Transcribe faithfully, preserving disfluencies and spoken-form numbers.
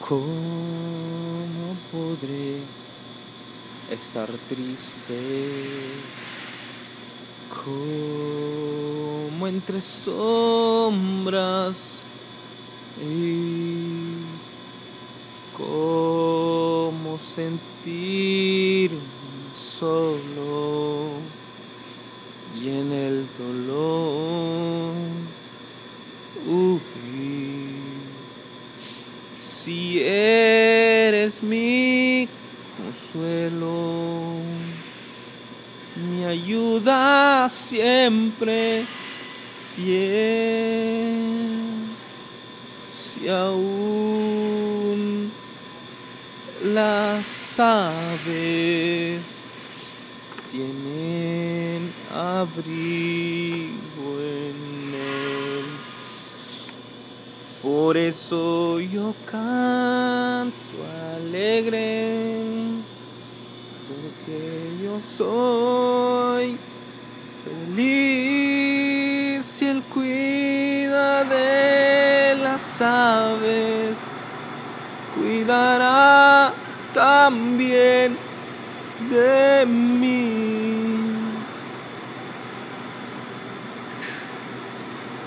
¿Cómo podré estar triste? Como entre sombras y cómo sentirme solo y en el dolor huir. Si eres mi consuelo, mi ayuda siempre fiel, si aún las aves tienen abrigo en él. Por eso yo canto alegre, porque yo soy feliz y Él cuida de las aves, cuidará también de mí.